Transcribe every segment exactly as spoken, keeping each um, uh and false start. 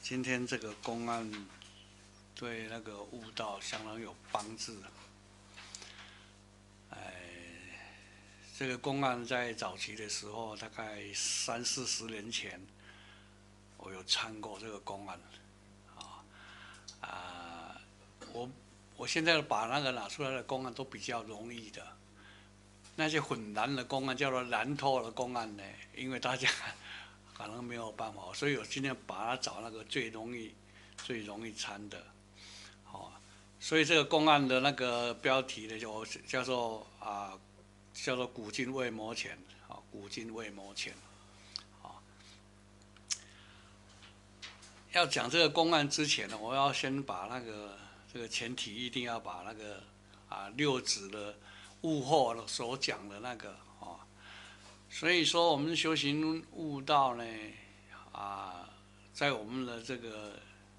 今天这个公案对那个悟道相当有帮助。哎，这个公案在早期的时候，大概三四十年前，我有参过这个公案，啊啊，我我现在把那个拿出来的公案都比较容易的，那些很难的公案叫做难透的公案呢，因为大家可能没有办法，所以我今天把它找那个最容易、最容易参的，哦，所以这个公案的那个标题呢，就叫做啊，叫做古今未磨前，啊，古今未磨前，啊，要讲这个公案之前呢，我要先把那个这个前提一定要把那个啊六祖的悟后所讲的那个哦，所以说我们修行悟道呢，啊，在我们的这个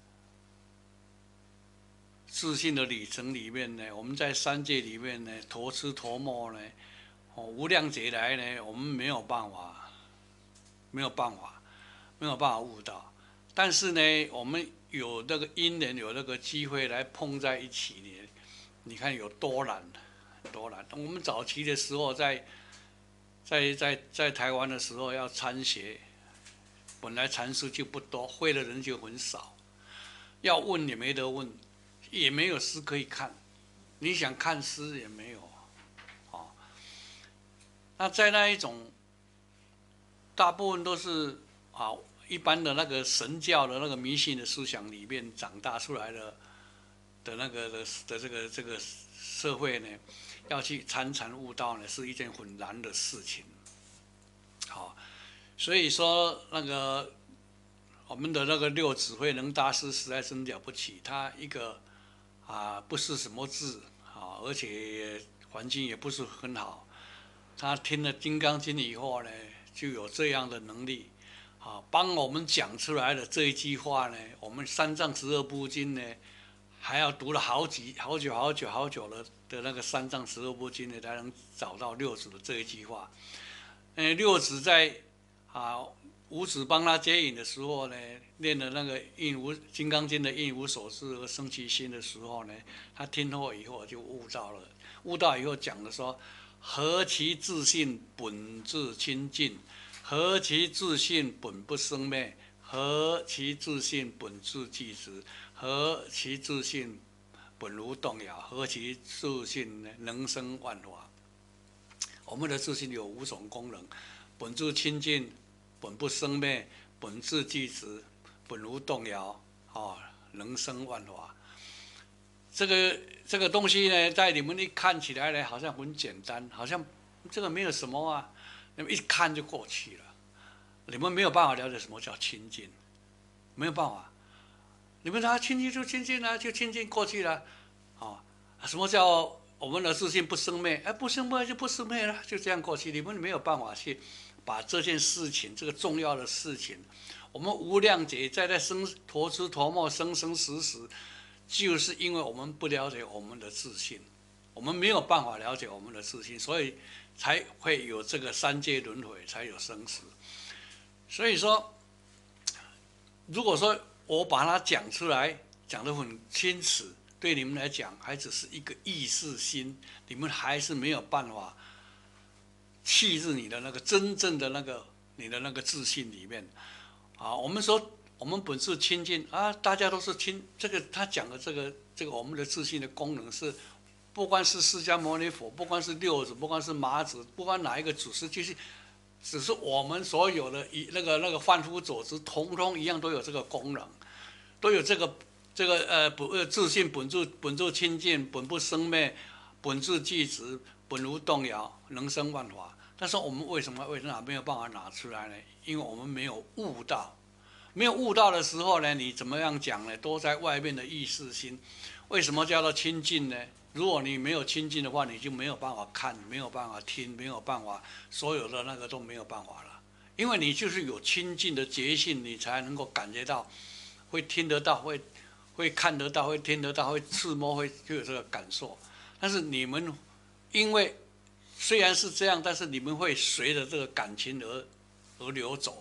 自信的里程里面呢，我们在三界里面呢，陀思陀磨呢，哦，无量劫来呢，我们没有办法，没有办法，没有办法悟道。但是呢，我们有那个因缘，有那个机会来碰在一起呢，你看有多难，多难。我们早期的时候在，在在在台湾的时候要参学，本来禅师就不多，会的人就很少，要问也没得问，也没有诗可以看，你想看诗也没有，哦。那在那一种，大部分都是啊一般的那个神教的那个迷信的思想里面长大出来的的那个的的这个这个社会呢，要去参禅悟道呢，是一件很难的事情。好，所以说那个我们的那个六祖慧能大师实在真了不起，他一个啊不是什么字啊，而且环境也不是很好，他听了《金刚经》以后呢，就有这样的能力。啊，帮我们讲出来的这一句话呢，我们三藏十二部经呢，还要读了好几好久好久好久的的那个三藏十二部经呢，才能找到六祖的这一句话。呃，六祖在啊五祖帮他接引的时候呢，念了那个应无金刚经的应无所知而生其心的时候呢，他听后以后就悟到了，悟到以后讲的说：何其自信本自清净。何其自信本不生灭，何其自信本自具足，何其自信本无动摇，何其自信能生万法。我们的自信有五种功能：本自清净，本不生灭，本自具足，本无动摇，哦，能生万法。这个这个东西呢，在你们一看起来呢，好像很简单，好像这个没有什么啊。那么一看就过去了，你们没有办法了解什么叫清净，没有办法。你们说清净就清净了，就清净过去了，啊，什么叫我们的自信不生灭？哎，不生灭就不生灭了，就这样过去。你们没有办法去把这件事情，这个重要的事情，我们无量劫在在生陀思陀磨生生死死，就是因为我们不了解我们的自信，我们没有办法了解我们的自信，所以才会有这个三界轮回，才有生死。所以说，如果说我把它讲出来，讲得很清楚，对你们来讲还只是一个意识心，你们还是没有办法契入你的那个真正的那个你的那个自信里面。啊，我们说我们本是清净啊，大家都是清。这个他讲的这个这个我们的自信的功能是，不管是释迦牟尼佛，不管是六祖，不管是马祖，不管哪一个祖师，就是只是我们所有的那个那个凡夫走之，通通一样都有这个功能，都有这个这个呃不呃自信本自本自清净，本不生灭，本自具足，本无动摇，能生万法。但是我们为什么为什么没有办法拿出来呢？因为我们没有悟到，没有悟到的时候呢，你怎么样讲呢？都在外面的意识心。为什么叫做清净呢？如果你没有清净的话，你就没有办法看，没有办法听，没有办法，所有的那个都没有办法了。因为你就是有清净的觉性，你才能够感觉到，会听得到，会会看得到，会听得到，会触摸，会就有这个感受。但是你们因为虽然是这样，但是你们会随着这个感情而而流走，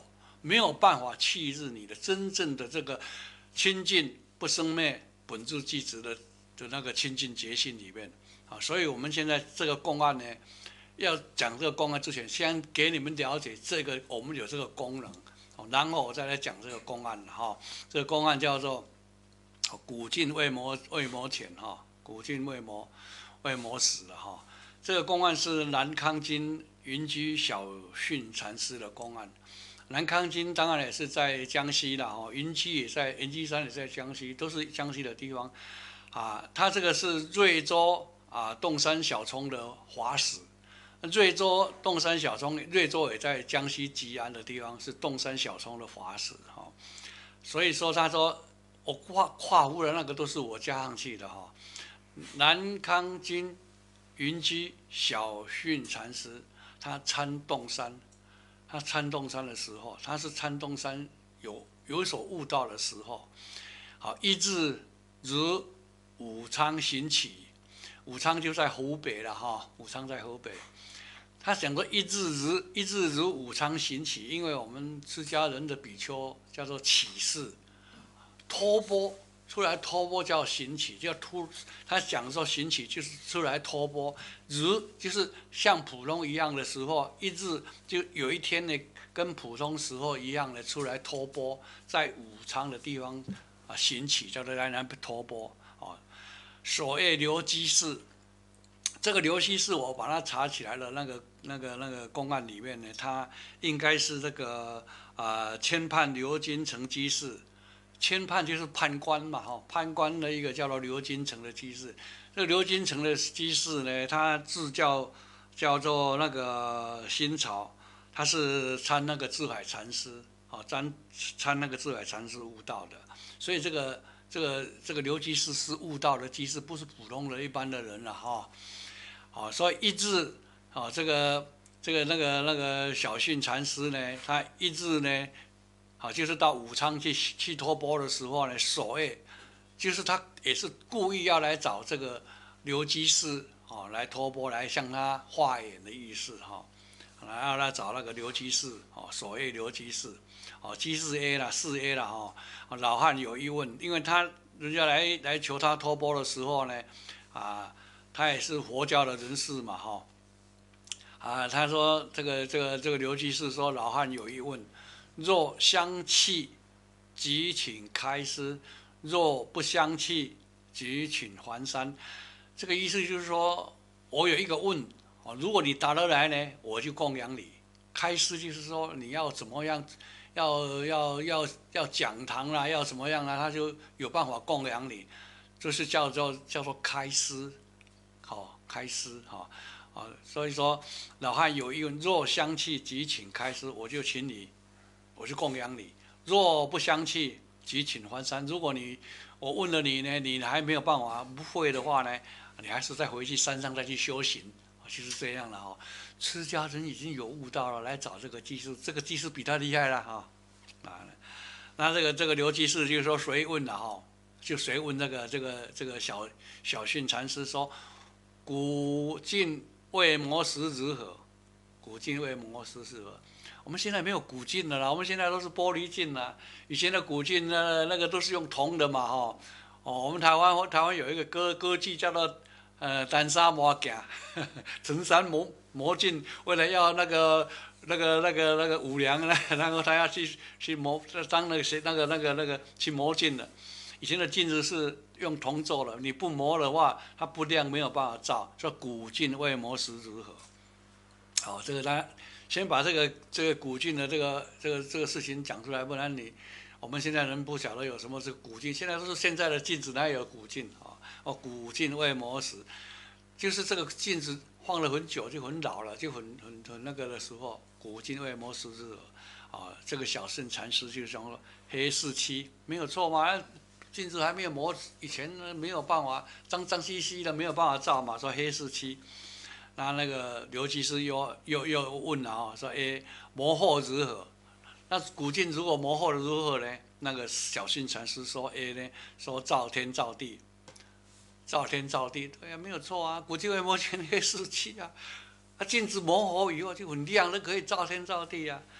没有办法弃日你的真正的这个清净不生灭本自具足的的那个清净觉性里面啊。所以我们现在这个公案呢，要讲这个公案之前，先给你们了解这个我们有这个功能，然后我再来讲这个公案哈。这个公案叫做古尽未磨未磨浅哈，古尽未磨未磨死了哈。这个公案是南康经云居小训禅师的公案。南康经当然也是在江西啦，哈，云居也在，云居山也在江西，都是江西的地方啊。它这个是瑞州啊洞山小冲的华史。瑞州洞山小冲，瑞州也在江西吉安的地方，是洞山小冲的华史哈。所以说，他说我跨跨户的那个都是我加上去的哈。南康经云居小训禅师，他参洞山，他参洞山的时候，他是参洞山有有所悟道的时候，好，一日如武昌行起，武昌就在湖北了哈，武昌在湖北。他讲说一日如一日如武昌行起，因为我们出家人的比丘叫做起事，托钵出来托钵叫行起，叫突。他讲说行起就是出来托钵，如就是像普通一样的时候，一日就有一天呢，跟普通时候一样的出来托钵，在武昌的地方啊行起，叫做在那边托钵啊。所谓刘基士。这个刘希士，我把它查起来了，那个、那个、那个公案里面呢，他应该是这个啊、呃、签判刘金城基士，签判就是判官嘛，哈，判官的一个叫做刘金城的基士。这个刘金城的基士呢，他字叫叫做那个新潮，他是参那个智海禅师，啊，参参那个智海禅师悟道的，所以这个这个这个刘基士是悟道的基士，不是普通的一般的人了哈。好，所以一日，啊，这个这个那个那个小训禅师呢，他一日呢，好，就是到武昌去去托钵的时候呢，所谓就是他也是故意要来找这个刘基士，哦，来托钵来向他化缘的意思哈，然后来找那个刘基士，哦，所谓刘基士，哦，基士 A 啦，士 A 啦哈，老汉有疑问，因为他人家来来求他托钵的时候呢，啊。他也是佛教的人士嘛，哈，啊，他说这个这个这个刘居士说老汉有一问，若相契，即请开示；若不相契，即请还山。这个意思就是说，我有一个问，哦，如果你答得来呢，我就供养你。开示就是说你要怎么样，要要要要讲堂啦，要怎么样啦，他就有办法供养你，就是叫做叫做开示。好，开示哈，啊，所以说老汉有一问，若相契即请开示，我就请你，我就供养你；若不相契，即请还山。如果你我问了你呢，你还没有办法不会的话呢，你还是再回去山上再去修行，就是这样了哈。出家人已经有悟道了，来找这个技术，这个技术比他厉害了哈。啊，那这个这个刘居士就是说随问了哈，就随问这个这个这个小小训禅师说。古镜未磨时如何？古镜未磨时如何？我们现在没有古镜了啦，我们现在都是玻璃镜啦。以前的古镜呢，那个都是用铜的嘛，哈。哦，我们台湾台湾有一个歌歌剧叫做呃丹砂磨镜，陈山磨磨镜，为了要那个那个那个那个五粮呢，然后他要去去磨当那个谁那个那个那个去磨镜的。以前的镜子是用铜做的，你不磨的话，它不亮，没有办法照。说古镜未磨时如何？好，这个大家先把这个这个古镜的这个这个这个事情讲出来，不然你我们现在人不晓得有什么是古镜，现在都是现在的镜子哪有古镜啊？哦，古镜未磨时，就是这个镜子放了很久，就很老了，就很很很那个的时候，古镜未磨时如何？啊，这个小圣禅师就讲了黑四七没有错嘛。镜子还没有磨，以前呢没有办法，脏脏兮兮的没有办法照嘛，说黑四七。那那个刘居士又又又问了啊，说哎磨后如何？那古镜如果磨后的如何呢？那个小训禅师说哎呢，说照天照地，照天照地，对呀、啊，没有错啊，古镜未磨黑四七啊，啊镜子磨后以后就很亮，那可以照天照地啊。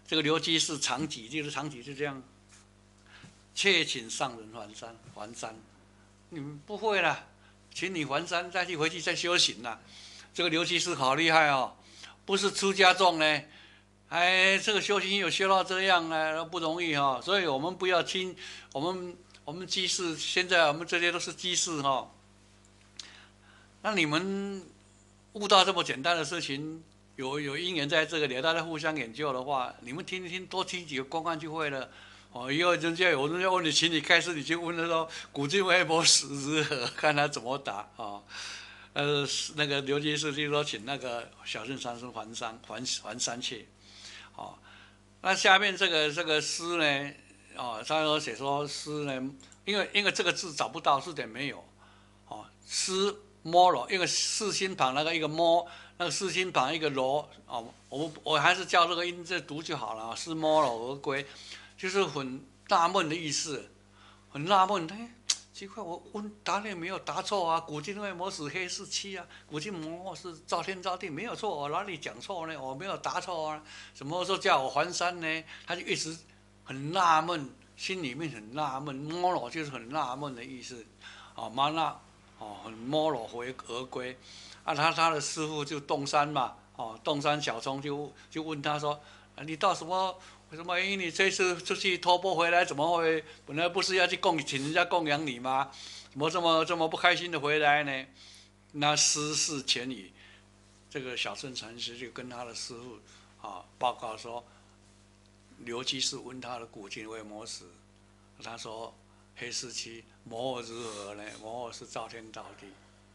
这个刘基是长戟，就是长戟就这样，妾请上人还山，还山，你们不会啦，请你还山，再去回去再修行啦。这个刘基是好厉害哦，不是出家众呢。哎，这个修行有修到这样呢，不容易哈、哦，所以我们不要轻，我们我们居士现在我们这些都是居士哈、哦，那你们悟到这么简单的事情，有有因缘在这个里，大家互相研究的话，你们听一听，多听几个公案就会了。哦，以后人家有人家问你，请你开示，你就问他说：“古今微博史如何？”看他怎么答啊。哦呃，那个刘居士就说，请那个小圣禅师还山，还还山去。哦，那下面这个这个诗呢，哦，他说写说诗呢，因为因为这个字找不到，字典没有，哦，诗摸罗，因为四心旁那个一个摸，那个四心旁一个罗，哦，我我还是叫这个音字读就好了，诗摸罗而归，就是很纳闷的意思，很纳闷，哎。奇怪，我问答案没有答错啊！古今未磨使黑是漆啊，古今磨是造天造地，没有错，我哪里讲错呢？我没有答错啊！什么时候叫我还山呢？他就一直很纳闷，心里面很纳闷，摸罗就是很纳闷的意思，哦，妈那哦，很摸罗回而归，啊，他他的师傅就洞山嘛，哦，洞山小聪就就问他说，啊，你到什么？为什么？因为你这次出去托钵回来，怎么会？本来不是要去供请人家供养你吗？怎么这么这么不开心的回来呢？那失事前语，这个小乘禅师就跟他的师父啊报告说，刘居士问他的古今为魔时，他说黑四七魔火如何呢？魔火是造天造地。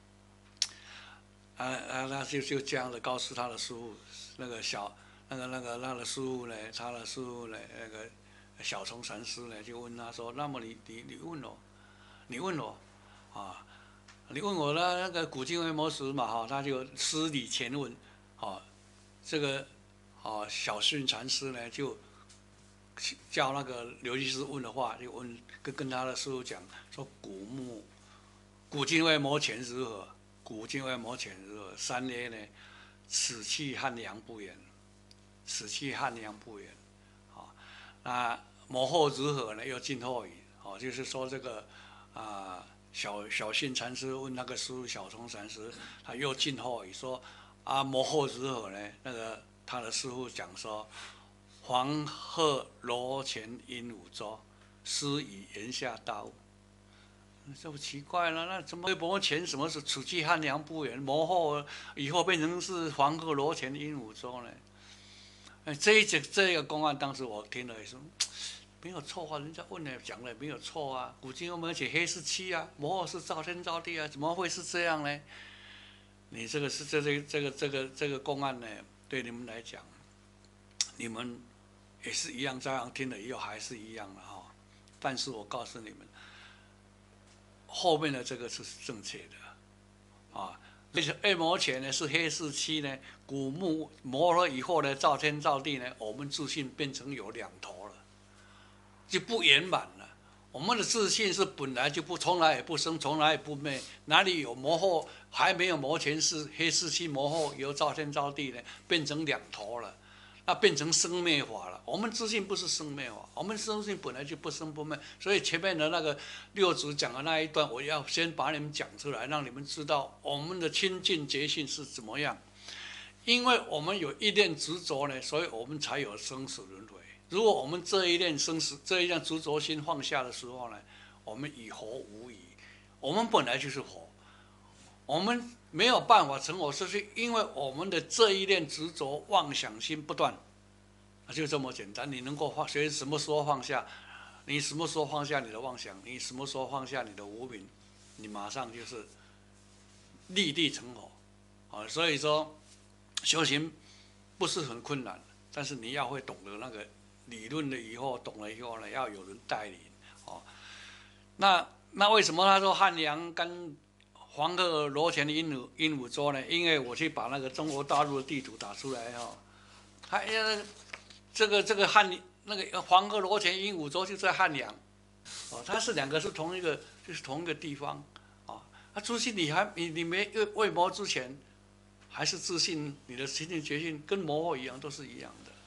啊啊，那就就这样的告诉他的师父，那个小。那个、那个、那个师傅呢？他的师傅呢？那个小虫禅师呢？就问他说：“那么你、你、你问我，你问我，啊，你问我那那个古今为魔时嘛？哈，他就师礼前问，啊，这个啊小训禅师呢就叫那个刘居士问的话，就问跟跟他的师傅讲说：古木古今为魔前如何？古今为魔前如何？三曰呢，此气汉阳不言。”此气汉阳不远，啊，那魔后如何呢？又进后语，哦，就是说这个啊，小小信禅师问那个师父小冲禅师，他又进后语说啊，魔后如何呢？那个他的师父讲说，黄鹤楼前鹦鹉洲，师以言下大悟。这不奇怪了，那怎么会魔前什么是此气汉阳不远？魔后以后变成是黄鹤楼前鹦鹉洲呢？哎，这一节这个公案，当时我听了也说没有错啊，人家问了讲了没有错啊。古今我们写黑是七啊，魔后是造天造地啊，怎么会是这样呢？你这个是这这这个这个这个公案呢，对你们来讲，你们也是一样，这样听了以后还是一样的哈。但是我告诉你们，后面的这个是正确的啊。这是二魔前呢是黑四七呢，古木磨了以后呢，造天造地呢，我们自信变成有两头了，就不圆满了。我们的自信是本来就不，从来也不生，从来也不灭，哪里有磨后还没有磨前是黑四七磨后有造天造地呢，变成两头了。那变成生灭法了。我们自信不是生灭法，我们自信本来就不生不灭。所以前面的那个六祖讲的那一段，我要先把你们讲出来，让你们知道我们的清净觉性是怎么样。因为我们有一念执着呢，所以我们才有生死轮回。如果我们这一念生死这一念执着心放下的时候呢，我们与佛无异。我们本来就是佛，我们没有办法成佛，是因为我们的这一念执着妄想心不断，就这么简单。你能够放，所以什么时候放下？你什么时候放下你的妄想？你什么时候放下你的无明？你马上就是立地成佛。啊，所以说修行不是很困难，但是你要会懂得那个理论了以后，懂了以后呢，要有人带领。哦，那那为什么他说汉阳跟黄鹤楼前的鹦鹉鹦鹉洲呢？因为我去把那个中国大陆的地图打出来哈，它这个这个汉那个黄鹤楼前鹦鹉洲就在汉阳，哦，它是两个是同一个，就是同一个地方，啊，那自信你还你你没未魔之前，还是自信你的清净觉性跟魔后一样，都是一样的，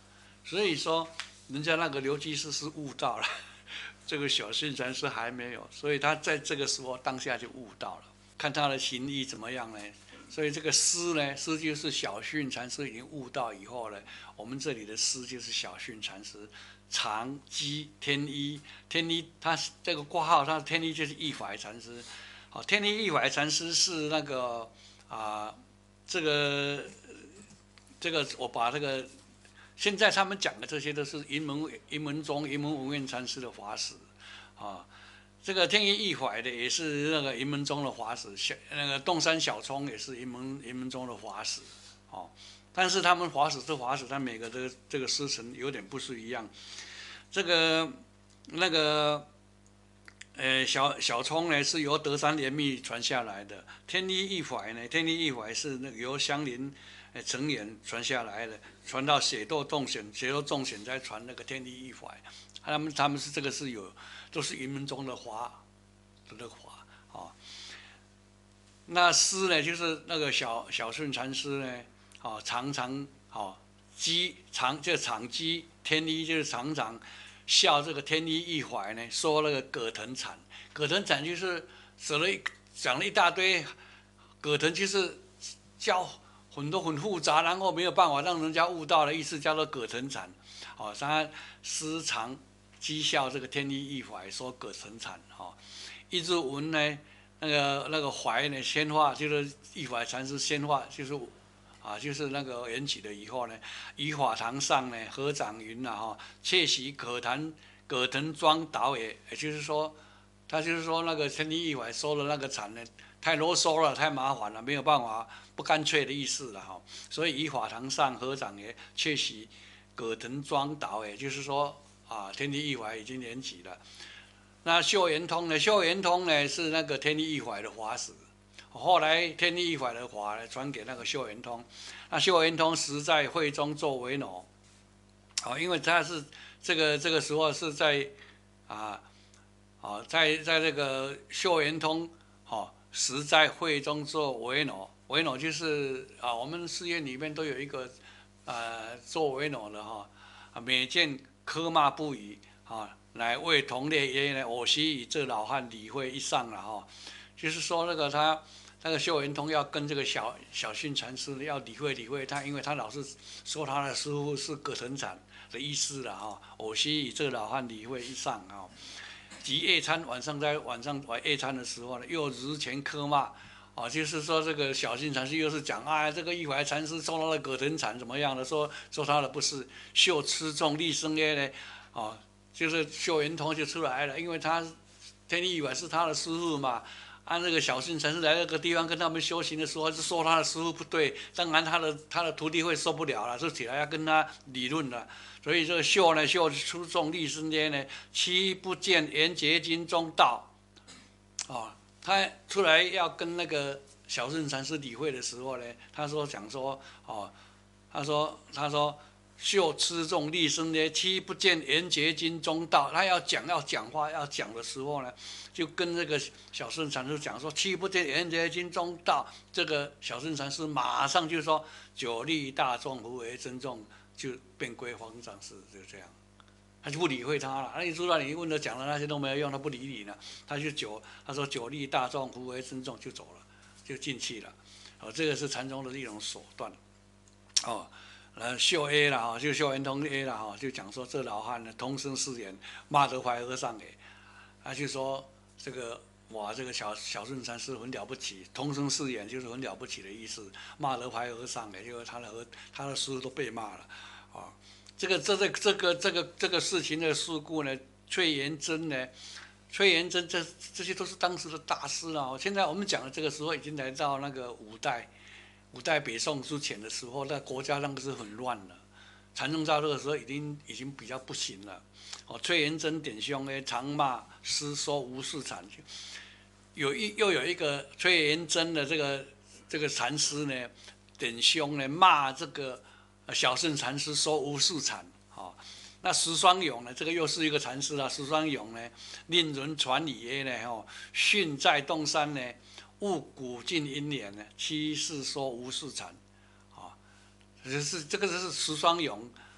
所以说，人家那个刘居士是悟到了，这个小训禅师还没有，所以他在这个时候当下就悟到了，看他的行医怎么样呢？所以这个师呢，师就是小训禅师已经悟到以后呢，我们这里的师就是小训禅师。常基天一，天一他这个挂号，他天一就是义怀禅师。好，天一义怀禅师是那个啊、呃，这个这个我把这个现在他们讲的这些都是云门云门宗云门文苑禅师的法史啊。这个天一义怀的也是那个云门宗的法史，小那个洞山小聪也是云门云门宗的法史，哦。但是他们法史是法史，但每个这个这个师承有点不是一样。这个那个呃小小聪呢是由德山莲密传下来的，天一义怀呢，天一义怀是那个由香林呃成员传下来的，传到血窦洞显，血窦洞显再传那个天一义怀，他们他们是这个是有都是云门宗的法的那个法啊。那师呢就是那个小小顺禅师呢。哦，常常哦，机常这常机天一就是常常笑这个天一义怀呢，说那个葛藤禅，葛藤禅就是说了一讲了一大堆，葛藤就是教很多很复杂，然后没有办法让人家悟到的意思，叫做葛藤禅。哦，他时常讥笑这个天一义怀，说葛藤禅。哦，一直闻呢，那个那个怀呢，先化就是义怀禅师先化就是。啊，就是那个缘起了以后呢，于法堂上呢，合掌云呐哈，窃喜葛藤葛藤庄导也，也就是说，他就是说那个天地一怀收了那个禅呢，太啰嗦了，太麻烦了，没有办法，不干脆的意思了哈。所以于法堂上合掌也，窃喜葛藤庄导也，就是说啊，天地一怀已经缘起了。那秀圆通呢？秀圆通呢是那个天地一怀的法史。后来天地一怀的法呢，传给那个秀圆通。那秀圆通实在会中做为奴，哦，因为他是这个这个时候是在啊啊，在在这个秀圆通哦，实在会中做为奴。为奴就是啊，我们寺院里面都有一个呃做为奴的哈，啊，每见苛骂不已啊，乃为同列曰呢，我昔与这老汉理会一上了哈，就是说那个他。那个秀圆通要跟这个小小训禅师要理会理会他，因为他老是说他的师父是葛藤禅的意思了哈。我昔与这老汉理会一上啊，及夜餐晚上在晚上晚夜餐的时候呢，又日前苛骂，哦，就是说这个小训禅师又是讲啊，这个一怀禅师说他的葛藤禅怎么样的，说说他的不是秀吃重立生耶呢，哦，就是秀圆通就出来了，因为他天地一怀是他的师父嘛。按那个小训禅师来那个地方跟他们修行的时候，是说他的师父不对，当然他的他的徒弟会受不了了，就起来要跟他理论了。所以这个秀呢，秀出众立生间呢，其不见缘觉经中道，哦，他出来要跟那个小顺禅师理会的时候呢，他说讲说哦，他说他说。秀吃重立生呢，其不见缘觉经中道。他要讲要讲话要讲的时候呢，就跟这个小顺禅师讲说，其不见缘觉经中道。这个小顺禅师马上就说，久利大众，无为珍重，就变归方丈师，就这样。他就不理会他了。那你知道你问他讲的那些都没有用，他不理你了。他就久他说久利大众，无为珍重，就走了，就进去了。哦，这个是禅宗的一种手段。哦。呃，秀 A 了哈，就秀圆通 A 了哈，就讲说这老汉呢，同生誓言骂得怀和尚给，他就说这个哇，这个小小顺禅师很了不起，同生誓言就是很了不起的意思，骂得怀和尚给，就是他的和他的师都被骂了，啊，这个这个这个这个这个事情的事故呢，崔元真呢，崔元真这这些都是当时的大师了，现在我们讲的这个时候已经来到那个五代。五代北宋之前的时候，那国家那个是很乱的。禅宗到这个时候已经已经比较不行了。哦，崔元真典兄呢，常骂师说无事禅，有一又有一个崔元真的这个这个禅师呢，典兄呢骂这个小圣禅师说无事禅。哦，那石双勇呢，这个又是一个禅师啊。石双勇呢，令人传语呢，哦，训在洞山呢。悟古今因缘呢，七世说无事禅，啊，就是这个是石双勇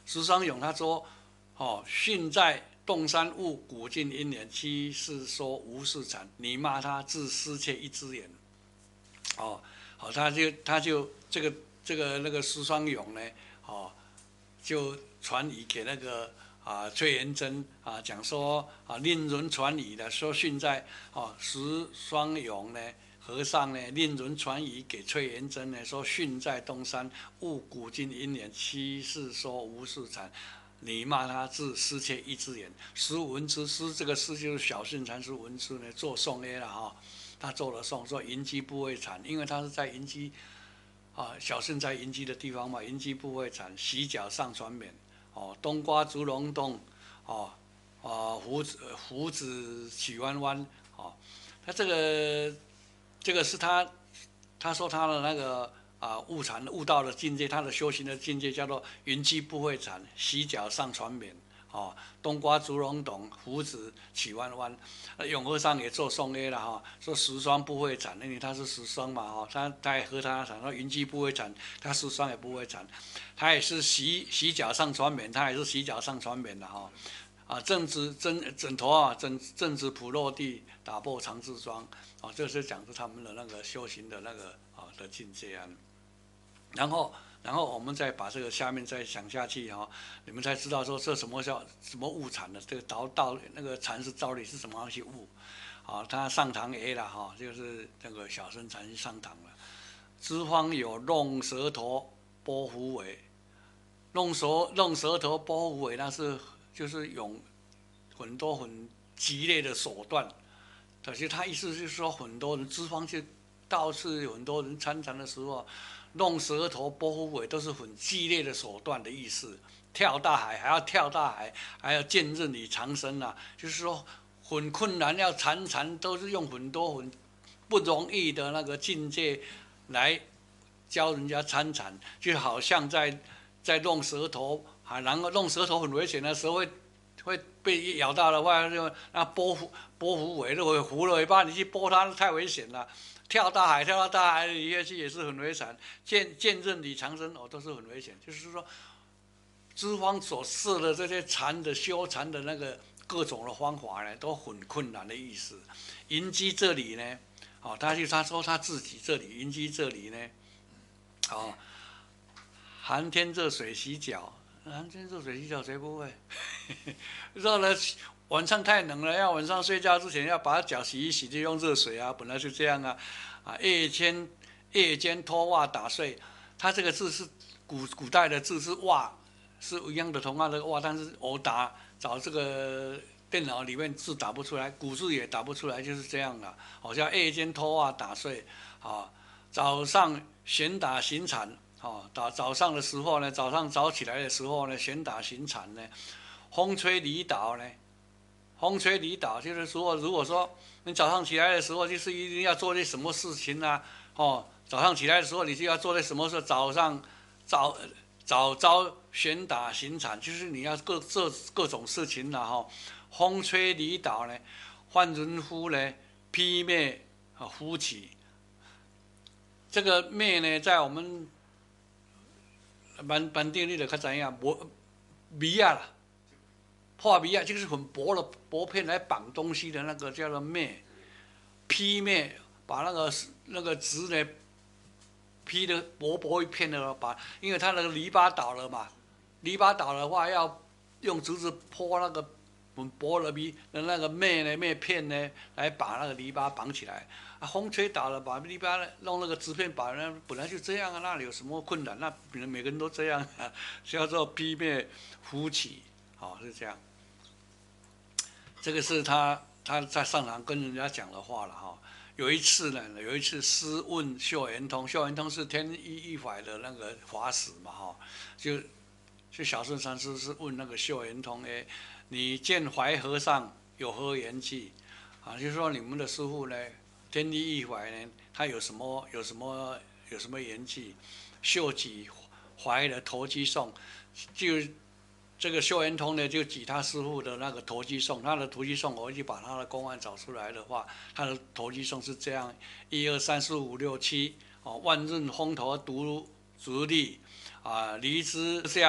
石双勇他说，哦，训在洞山悟，古今因缘，七世说无事禅。你骂他，自失窃一只眼。哦，好，他就他就这个这个那个石双勇呢，哦，就传语给那个啊崔元贞啊，讲说啊令人传语的，说训在哦石双勇呢。和尚呢，令人传语给崔元贞呢，说训在东山，悟古今因缘，七世说无事禅。你骂他自失窃一只眼。施文之师这个师就是小顺禅师文之呢，做颂 A 了哈，他做了颂，说银鸡不会产，因为他是在银鸡啊，小顺在银鸡的地方嘛，银鸡不会产，洗脚上船免。哦，冬瓜竹笼洞，哦，啊胡子胡子曲弯弯，哦，他这个。这个是他，他说他的那个啊悟禅悟道的境界，他的修行的境界叫做云机不会禅，洗脚上船免，哦，冬瓜竹笼懂，胡子起弯弯。永和尚也做颂 A 了哈，说石霜不会禅，因为他是石霜嘛哈，他他也和他禅，说云机不会禅，他石霜也不会禅，他也是洗洗脚上船免，他也是洗脚上船免的哈。啊，正直真枕头啊，正正直普落地，打破长治装。啊，这是讲的他们的那个修行的那个啊的境界啊。然后，然后我们再把这个下面再想下去哈、啊，你们才知道说这什么叫什么悟禅的，这个道道那个禅是道理是什么样去悟。啊，他上堂 A 了哈，就是那个小乘禅师上堂了。资方有弄舌头拨胡尾，弄舌弄舌头拨胡尾，那是。就是用很多很激烈的手段，可是他意思就是说，很多人资方就到处有很多人参禅的时候，弄舌头、拨胡尾都是很激烈的手段的意思。跳大海还要跳大海，还要见任理长生啊，就是说很困难，要禅禅都是用很多很不容易的那个境界来教人家参禅，就好像在在弄舌头。啊，然后弄舌头很危险的时候会会被咬到的话，就那拨胡拨胡尾，如果胡了尾巴，你去拨它太危险了。跳大海，跳到大海里下去也是很危险。见见任理长生哦，都是很危险。就是说，资方所设的这些禅的修禅的那个各种的方法呢，都很困难的意思。银鸡这里呢，哦，他就他说他自己这里银鸡这里呢，哦，寒天热水洗脚。寒天热水洗脚谁不会？热了晚上太冷了，要晚上睡觉之前要把脚洗一洗，就用热水啊，本来就这样啊。啊，夜间夜间脱袜打碎，它这个字是古古代的字是袜，是一样的同样的袜，但是我打找这个电脑里面字打不出来，古字也打不出来，就是这样的。好像夜间脱袜打碎，啊，早上旋打行禅。哦，早早上的时候呢，早上早起来的时候呢，旋打行禅呢，风吹离岛呢，风吹离岛就是说，如果说你早上起来的时候，就是一定要做些什么事情啊，哦，早上起来的时候你就要做些什么事，早上早早朝旋打行禅，就是你要各做各种事情了哈、哦。风吹离岛呢，换人夫呢，披灭啊夫起，这个灭呢，在我们本本地你就较知影，无米啊啦，破米啊，就是很薄的薄片来绑东西的那个叫做篾，劈篾，把那个那个纸呢劈的薄薄一片的，把因为它那个篱笆倒了嘛，篱笆倒的话要用竹子破那个很薄的米的那个篾呢篾片呢，来把那个篱笆绑起来。啊，风吹倒了，把篱笆弄那个纸片把那本来就这样啊，那里有什么困难？那每个人都这样啊，叫做劈灭夫起，哦，是这样。这个是他他在上堂跟人家讲的话了哈。有一次呢，有一次师问秀圆通，秀圆通是天一一法的那个法师嘛哈，就就小顺禅师是问那个秀圆通，哎，你见怀和尚有何言记？啊，就是说你们的师父呢？天地一怀呢，他有什么有什么有什么言气？秀举怀的投机颂，就这个秀圆通呢，就举他师父的那个投机颂。他的投机颂，我去把他的公案找出来的话，他的投机颂是这样：一二三四五六七，哦，万仞风头独直立，啊，离之下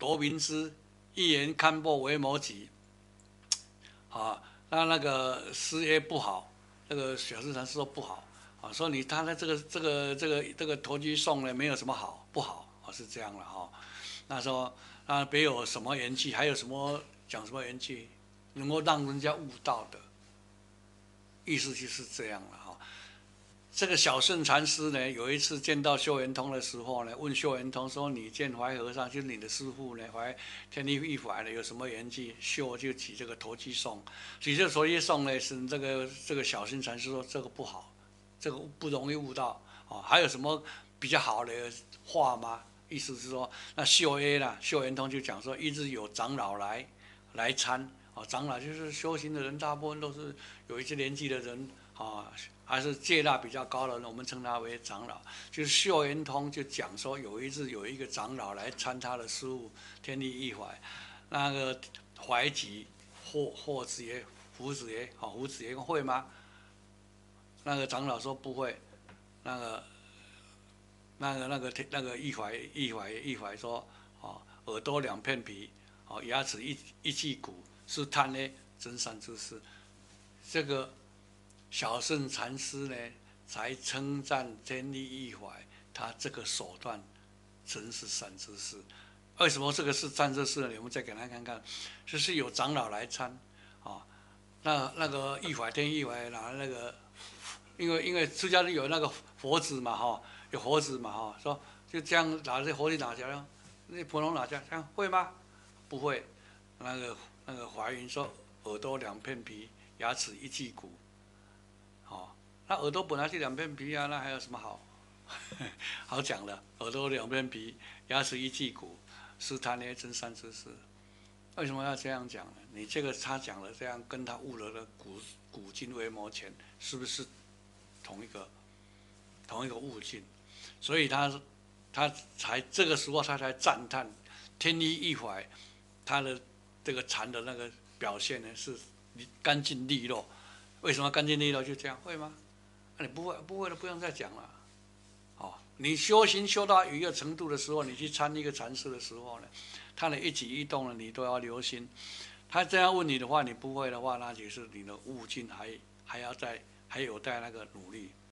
夺民之，一言堪破为谋己。啊，那那个师爷不好，那个小智禅师说不好啊，说你他的这个这个这个这个投机送呢，没有什么好不好啊，是这样的哈。那说那别有什么缘气，还有什么讲什么缘气，能够让人家悟道的，意思就是这样了哈。这个小圣禅师呢，有一次见到修圆通的时候呢，问修圆通说：“你见怀和尚，就是你的师父呢，怀天地一怀呢，有什么缘起？”修就起这个投机送，起这个投机送呢，是这个这个小圣禅师说这个不好，这个不容易悟到啊。还有什么比较好的话吗？意思是说，那修 A 啦，修圆通就讲说，一日有长老来来参啊，长老就是修行的人，大部分都是有一些年纪的人啊。还是戒腊比较高的人，我们称他为长老。就是秀圆通就讲说，有一日有一个长老来参他的师父天地一怀，那个怀吉霍霍子爷、胡子爷，好胡子爷会吗？那个长老说不会。那个那个那个那个一怀一怀一怀说，哦，耳朵两片皮，哦，牙齿一一记骨，是贪呢真善之事。这个。小圣禅师呢，才称赞天地一怀，他这个手段真是善知识。为什么这个是善知识呢？我们再给他看看，就是有长老来参，啊，那那个一怀天一怀拿那个，因为因为出家人有那个佛子嘛哈，有佛子嘛哈，说就这样拿这佛子拿起来，那普通拿起来，这样会吗？不会。那个那个怀云说，耳朵两片皮，牙齿一记骨。哦，那耳朵本来是两片皮啊，那还有什么好好讲的？耳朵两片皮，牙齿一记骨，是贪呢真善知识。为什么要这样讲呢？你这个他讲的这样，跟他悟了的古古今为魔前，是不是同一个同一个悟境？所以他他才这个时候他才赞叹天地一怀，他的这个禅的那个表现呢是干净利落。为什么干净利落？就这样会吗？那、啊、你不会，不会的不用再讲了。哦，你修行修到一个程度的时候，你去参一个禅师的时候呢，他的一举一动呢，你都要留心。他这样问你的话，你不会的话，那就是你的悟境还还要再还有待那个努力。